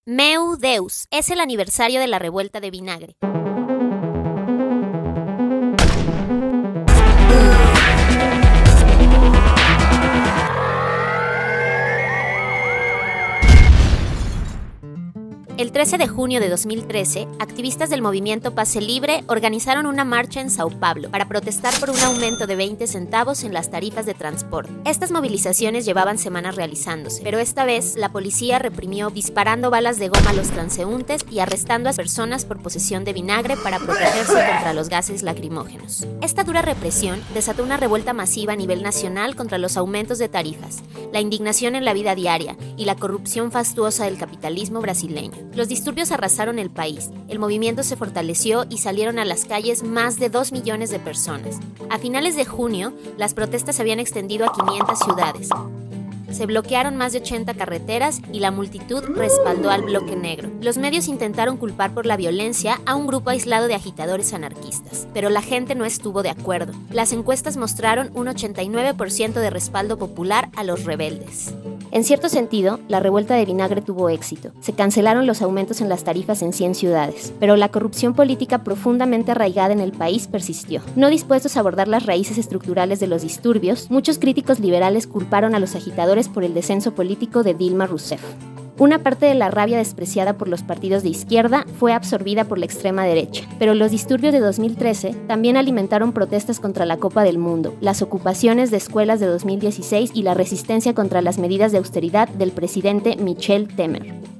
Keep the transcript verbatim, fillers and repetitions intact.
Meu Deus, es el aniversario de la revuelta de Vinagre. El trece de junio de dos mil trece, activistas del movimiento Pase Libre organizaron una marcha en Sao Paulo para protestar por un aumento de veinte centavos en las tarifas de transporte. Estas movilizaciones llevaban semanas realizándose, pero esta vez la policía reprimió disparando balas de goma a los transeúntes y arrestando a personas por posesión de vinagre para protegerse contra los gases lacrimógenos. Esta dura represión desató una revuelta masiva a nivel nacional contra los aumentos de tarifas, la indignación en la vida diaria y la corrupción fastuosa del capitalismo brasileño. Los disturbios arrasaron el país, el movimiento se fortaleció y salieron a las calles más de dos millones de personas. A finales de junio, las protestas se habían extendido a quinientas ciudades. Se bloquearon más de ochenta carreteras y la multitud respaldó al bloque negro. Los medios intentaron culpar por la violencia a un grupo aislado de agitadores anarquistas, pero la gente no estuvo de acuerdo. Las encuestas mostraron un ochenta y nueve por ciento de respaldo popular a los rebeldes. En cierto sentido, la revuelta de Vinagre tuvo éxito. Se cancelaron los aumentos en las tarifas en cien ciudades, pero la corrupción política profundamente arraigada en el país persistió. No dispuestos a abordar las raíces estructurales de los disturbios, muchos críticos liberales culparon a los agitadores por el descenso político de Dilma Rousseff. Una parte de la rabia despreciada por los partidos de izquierda fue absorbida por la extrema derecha, pero los disturbios de dos mil trece también alimentaron protestas contra la Copa del Mundo, las ocupaciones de escuelas de dos mil dieciséis y la resistencia contra las medidas de austeridad del presidente Michel Temer.